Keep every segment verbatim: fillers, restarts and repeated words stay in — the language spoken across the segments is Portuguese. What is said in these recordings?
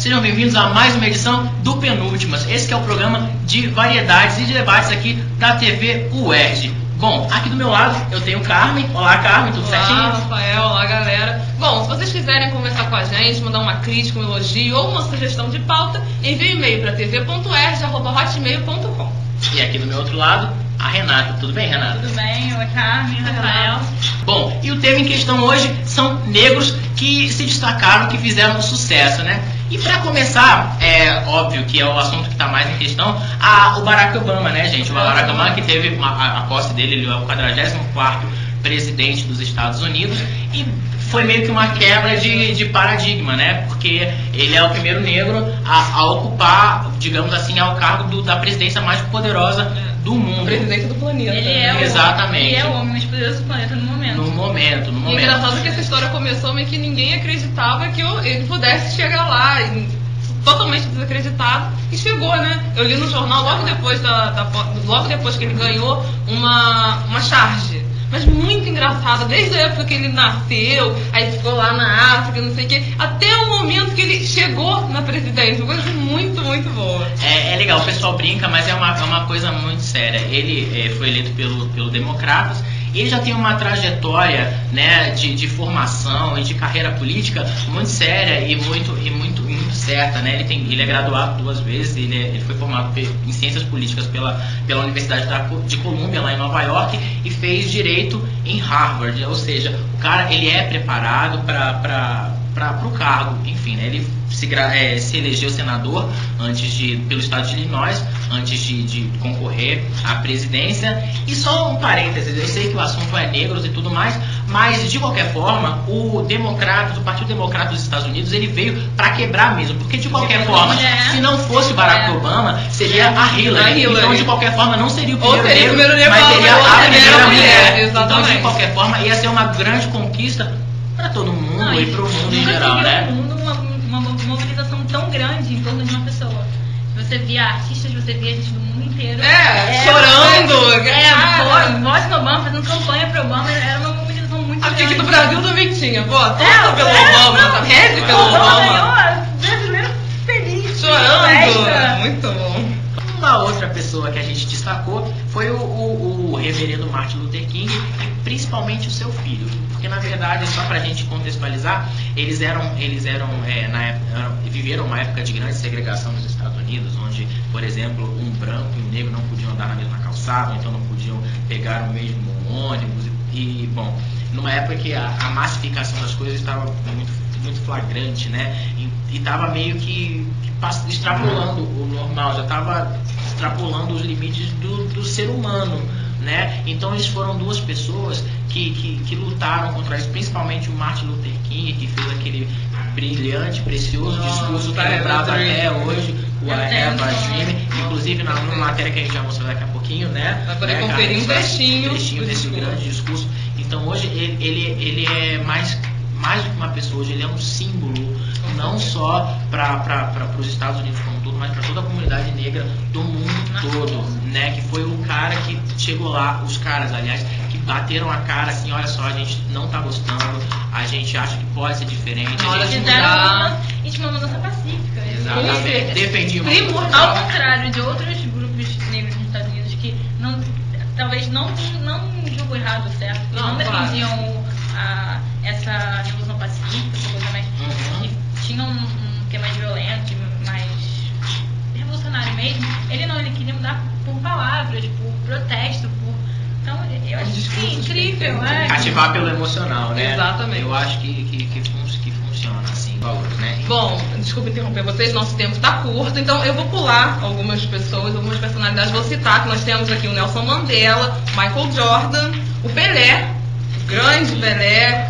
sejam bem-vindos a mais uma edição do Penúltimas. Esse que é o programa de variedades e de debates aqui da T V U E R J. Bom, aqui do meu lado eu tenho Carmen. Olá, Carmen, tudo olá, certinho? Olá, Rafael, olá, galera. Bom, se vocês quiserem conversar com a gente, mandar uma crítica, um elogio ou uma sugestão de pauta, envie e-mail para t v ponto erg arroba hotmail ponto com. E aqui do meu outro lado, a Renata. Tudo bem, Renata? Tudo bem, oi, Carmen, Rafael. Bom, e o tema em questão hoje são negros que se destacaram, que fizeram sucesso, né? E para começar, é óbvio que é o assunto que está mais em questão, a, o Barack Obama, né, gente? O Barack Obama que teve uma, a, a posse dele, ele é o quadragésimo quarto presidente dos Estados Unidos e foi meio que uma quebra de, de paradigma, né? Porque ele é o primeiro negro a, a ocupar, digamos assim, ao cargo do, da presidência mais poderosa do mundo. Presidente do planeta. Ele é o, Exatamente. Ele é o homem mais poderoso do planeta no momento. No momento, no momento. E engraçado que essa história começou meio que ninguém acreditava que ele pudesse chegar lá, e, totalmente desacreditado, e chegou, né? Eu li no jornal logo depois, da, da, logo depois que ele ganhou uma, uma charge. Mas muito engraçada, desde a época que ele nasceu, aí ficou lá na África, não sei o quê, até o momento que ele chegou na presidência. Uma coisa muito, muito boa. É, é legal, o pessoal brinca, mas é uma, é uma coisa muito séria. Ele é, foi eleito pelo, pelo Democratas. Ele já tem uma trajetória, né, de, de formação e de carreira política muito séria e muito, e muito, e muito certa, né? Ele, tem, ele é graduado duas vezes, ele, é, ele foi formado em Ciências Políticas pela, pela Universidade da, de Colômbia, lá em Nova York, e fez Direito em Harvard. Ou seja, o cara ele é preparado para o cargo, enfim, né? Ele se, é, se elegeu senador antes de, pelo estado de Illinois, antes de, de concorrer à presidência. E só um parênteses, eu sei que o assunto é negros e tudo mais, mas de qualquer forma, o democrata, o Partido Democrata dos Estados Unidos, ele veio para quebrar mesmo, porque de qualquer forma, é. se não fosse o Barack é. Obama, seria a Hillary. a Hillary. Então, de qualquer forma, não seria o Ou primeiro seria o negro, primeiro mas negro, seria a primeira mulher. mulher. Então, de qualquer forma, ia ser uma grande conquista para todo mundo Não, e para o mundo em nunca geral, se viu né? no mundo uma, uma mobilização tão grande em torno de uma pessoa. Você via artistas, você via gente do mundo inteiro. É, chorando. É, cara. voz no Obama, fazendo campanha pro Obama, era uma mobilização muito Aqui, grande. aqui no Brasil também tinha, pô, torta É, pelo é, Obama, não, sabe? Reze pelo o Obama Obama. ganhou, brasileiro feliz. Chorando. Festa. Muito bom. Uma outra pessoa que a gente destacou foi o, o, o reverendo Martin Luther King e principalmente o seu filho, porque na verdade, só para a gente contextualizar, eles eram, eles eram, é, na época, viveram uma época de grande segregação nos Estados Unidos, onde, por exemplo, um branco e um negro não podiam andar na mesma calçada, então não podiam pegar o mesmo ônibus e, e bom, numa época que a, a massificação das coisas estava muito, muito flagrante, né, e estava meio que extrapolando o normal, já estava extrapolando os limites do, do ser humano, né? Então eles foram duas pessoas que, que, que lutaram contra isso, principalmente o Martin Luther King, que fez aquele brilhante, precioso discurso que lembrava até hoje o I Have a Dream, inclusive na numa matéria que a gente vai mostrar daqui a pouquinho, né? Vai poder né, conferir um trechinho, um trechinho desse grande discurso. Então hoje ele, ele, ele é mais mais do que uma pessoa, hoje ele é um símbolo, não só para os Estados Unidos como um todo, mas para toda a comunidade negra do mundo todo, né? Que foi o cara que chegou lá, os caras, aliás, que bateram a cara assim, olha só, a gente não tá gostando, a gente acha que pode ser diferente, Na hora a de gente mudar. E tinha uma mudança pacífica. exatamente, defendia uma Ao contrário de outros grupos negros nos Estados Unidos que não, talvez não, não julgo errado, certo? Que Não, não claro. defendiam a, essa revolução pacífica, essa coisa mais. Uhum. Que tinham um, um que é mais violento, mais revolucionário mesmo. Ele não, ele queria mudar por palavras, por protesto, por. Então, eu acho que sim, incrível, é. Cativar pelo emocional, né? Exatamente. Eu acho que, que, que, fun- que funciona assim, valores, né? Bom, desculpa interromper vocês, nosso tempo está curto, então eu vou pular algumas pessoas, algumas personalidades, vou citar que nós temos aqui o Nelson Mandela, Michael Jordan, o Pelé, o grande Pelé,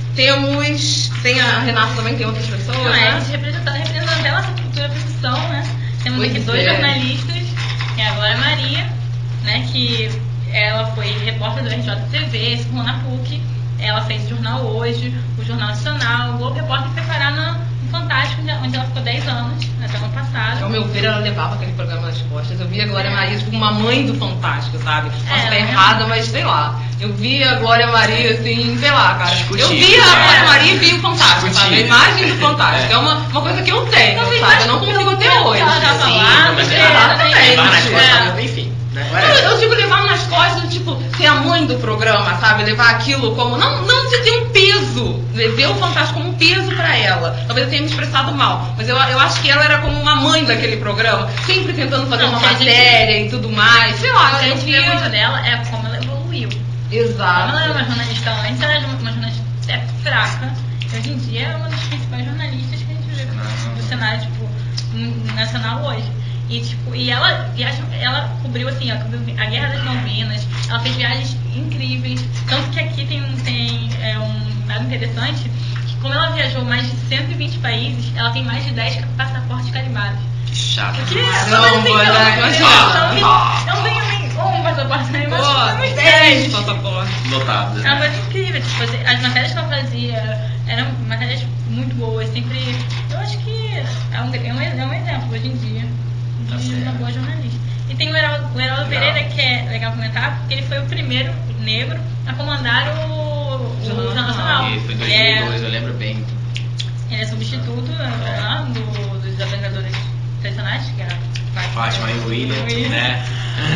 temos, tem a Renata também, tem outras pessoas, Não, é, a né? gente representa, representa a nossa cultura profissão, né? Temos Pois aqui dois é. jornalistas, que é a Glória Maria, né? Que ela foi repórter do R J T V, se formou na PUC, ela fez o Jornal Hoje, o Jornal Nacional, o Globo Repórter foi parar no Fantástico, onde ela ficou dez anos, até ano passado. Ao meu ver, ela levava aquele programa nas costas. Eu via a Glória Maria tipo uma mãe do Fantástico, sabe? Posso É, estar é. errada, mas sei lá. Eu via a Glória Maria assim, sei lá, cara. Discutir, Eu via a né? Glória Maria e via o Fantástico, Discutir. sabe? A imagem do Fantástico. É, É. uma, uma coisa que eu tenho, Não, sabe? Eu não consigo até hoje. Ela tava Sim, lá, mas é, exatamente. levar nas É. costas, enfim. Né? Eu, eu digo levar nas costas, tipo, ser a mãe do programa, sabe? Levar aquilo como. Não, não se ter um peso. Ver o Fantástico como um peso pra ela. Talvez eu tenha me expressado mal. Mas eu, eu acho que ela era como uma mãe daquele programa. Sempre tentando fazer Não, uma se a gente- matéria e tudo mais. Sei lá, O que a eu gente vê via. muito dela é como ela evoluiu. Como Exato. ela era uma jornalista antes, ela era uma jornalista até fraca. E hoje em dia é uma das principais jornalistas que a gente vê do cenário, tipo, n- nacional hoje. E, tipo, e ela, e acho- ela cobriu, assim, ela cobriu a Guerra das Malvinas, ela fez viagens incríveis. Tanto que aqui tem, um- tem é, um dado interessante, que como ela viajou mais de cento e vinte países, ela tem mais de dez passaportes carimbados. Que chato. Que Caramba, mas, assim, né? eu- Mas, eu- ó, eu- ó. Eu não tenho nem um passaporte carimbado, Pô, eu tenho uns dez dez. passaportes. Lotadas. Ela Né? foi incrível, tipo, assim, as matérias que ela fazia eram matérias muito boas, sempre. Eu acho que é um, é um, é um exemplo hoje em dia Tá de certo. uma boa jornalista. E tem o Heraldo, o Heraldo Legal. Pereira, que é legal comentar, porque ele foi o primeiro negro a comandar o, o Jornal Nacional. E foi em dois Ele mil e é, dois, eu lembro bem. ele é substituto né, do, dos apresentadores tradicionais, que era Fátima e o William, William. né?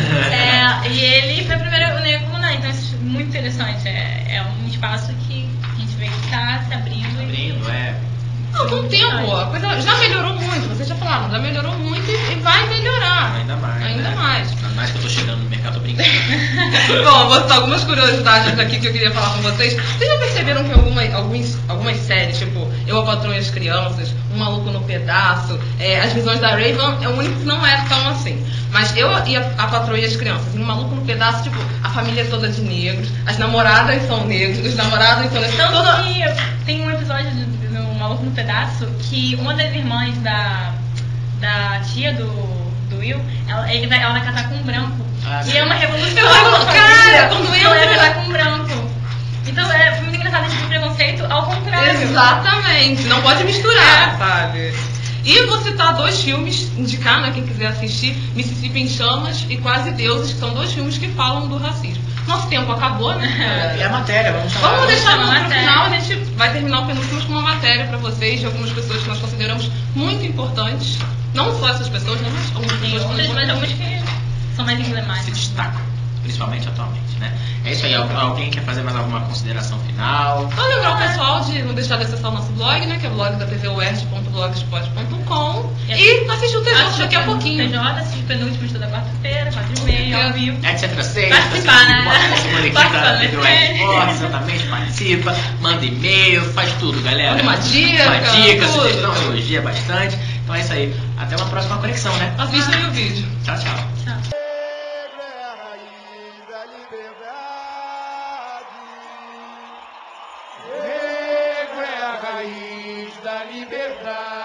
É, e ele foi o primeiro negro a comandar, então isso é muito interessante. É, é um espaço que a gente vê que está se abrindo. Abrindo, é. Não, com o tempo, a coisa já melhorou muito, vocês já falaram, já melhorou muito e e vai melhorar. Ainda mais. Ainda né? mais. Ainda mais que eu tô chegando no mercado, tô brincando. Bom, vou citar algumas curiosidades aqui que eu queria falar com vocês. Vocês já perceberam que alguma, alguns, algumas séries, tipo Eu, a Patroa e as Crianças, Um Maluco no Pedaço, é, As Visões da Raven, é o único que não é tão assim. Mas Eu e a, a Patroa e as Crianças, em Um Maluco no Pedaço, tipo, a família é toda de negros, as namoradas são negros, os namorados são negros. Tanto Toda- que tem um episódio do, do Maluco no Pedaço que uma das irmãs da, da tia do, do Will, ela, ele vai, ela vai casar com um branco. Ah, e sim. é uma revolução. Cara, cara, quando ela vai entra- casar com um branco. Então é foi muito engraçado esse tipo de preconceito ao contrário. Exatamente, não pode misturar, É. sabe? E vou citar dois filmes, indicar, né, quem quiser assistir, Mississippi em Chamas e Quase Deuses, que são dois filmes que falam do racismo. Nosso tempo acabou, né? E a matéria, vamos chamar. Vamos deixar chamar no a pro matéria. final, a gente vai terminar o penúltimo com uma matéria pra vocês de algumas pessoas que nós consideramos muito importantes. Não só essas pessoas, né, mas algumas Tem pessoas que outras, nós mas algumas importantes. que são mais Se emblemáticas. destacam, principalmente atualmente, né? É isso aí. Al- Alguém quer fazer mais alguma consideração final? Só lembrar o pessoal de não deixar de acessar o nosso blog, né? Que é o blog da T V U E R J ponto blogspot ponto com E e assistir o T J daqui a pouquinho. T J, assiste penúltimos toda quarta-feira, quatro e meia, ao vivo. Etc. seis, Participar, né? Segunda equipe Participa, da né? T V U R Esporte, exatamente, participa, manda e-mail, faz tudo, galera. Manda uma dica, Uma dica, tudo. sugestão, elogia bastante. Então é isso aí. Até uma próxima conexão, né? Assistam o vídeo. Tchau, tchau. Tchau. Negra é a raiz da liberdade. Negro é a raiz da liberdade.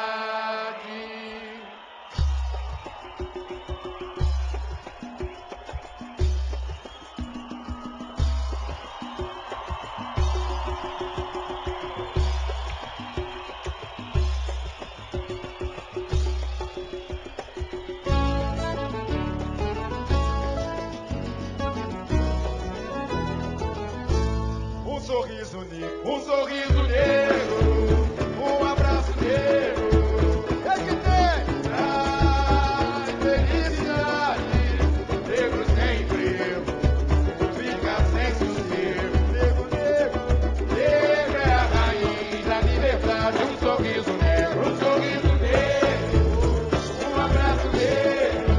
Um sorriso negro, um sorriso negro, um abraço negro, é que tem traz felicidade. Negro sem emprego, fica sem sossego. Negro, negro, negro é a raiz da liberdade. Um sorriso negro, um sorriso negro, um abraço negro,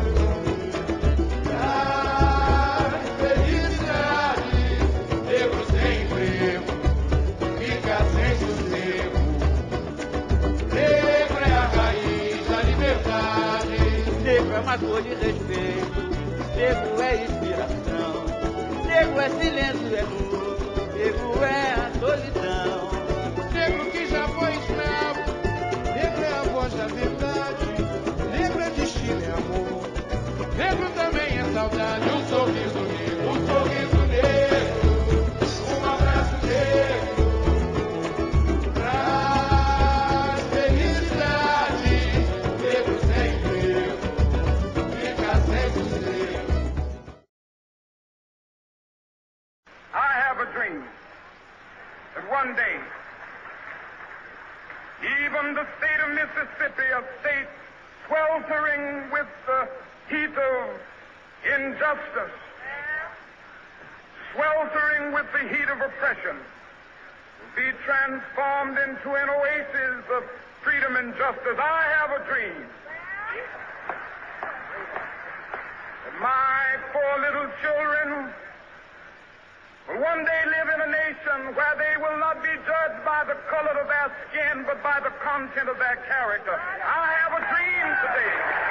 traz felicidade. Negro sem emprego, fica sem sossego. Negro é a raiz da liberdade. Negro é uma cor de respeito, negro é inspiração, negro é silêncio, é luz, negro é a solidão. Negro que já foi escravo, negro é a voz da verdade. Negro é destino e amor, negro também é saudade. Um sorriso negro, um sorriso negro, um abraço negro, traz felicidade. dream that one day, even the state of Mississippi, a state sweltering with the heat of injustice, sweltering with the heat of oppression, will be transformed into an oasis of freedom and justice. I have a dream that my four little children will one day live in a nation where they will not be judged by the color of their skin, but by the content of their character. I have a dream today